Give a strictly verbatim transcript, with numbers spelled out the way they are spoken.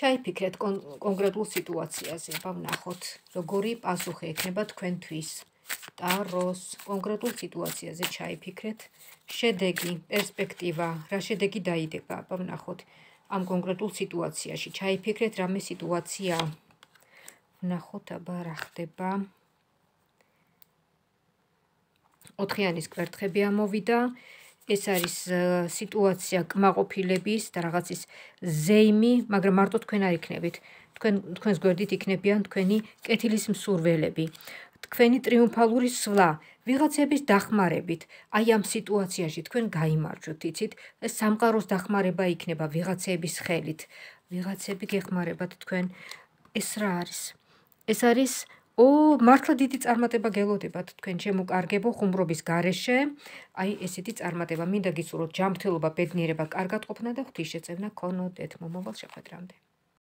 ჩაიფიქრეთ კონკრეტულ სიტუაციაზე, ვნახოთ, როგორი პასუხი ექნება თქვენთვის. ტაროს კონკრეტულ სიტუაციაზე ჩაიფიქრეთ, შედეგი, პერსპექტივა, რა შედეგი დაიდება, ვნახოთ. ამ კონკრეტულ სიტუაციაში ჩაიფიქრეთ, რამე სიტუაცია. ვნახოთ, აბა რა ხდება. ოთხიანის კვერთხები ამოვიდა. ეს არის სიტუაცია კმაყოფილების და რაღაცის ზეიმი, მაგრამ მარტო თქვენ არ იქნებით. თქვენ თქვენს გვერდით იქნებიან თქვენი კეთილის მსურველები. თქვენი ტრიუმფალური სვლა, ვიღაცების დახმარებით. აი ამ სიტუაციაში თქვენ გაიმარჯვებთ, იცით? ეს სამყაროს დახმარება იქნება ვიღაცების ხელით. ვიღაცები გეხმარებათ თქვენ. ეს რა არის? ეს არის ო, მართლა დიდი წარმატება გელოდებათ თქვენ ჩემო კარგებო ხუმრობის გარეშე. აი ესეთი წარმატება. მინდა გისურვოთ ჯანმრთელობა, ბედნიერება, კარგად ყოფნა და ღვთისშეწევნა გქონოდეთ მომავალ შეხვედრამდე.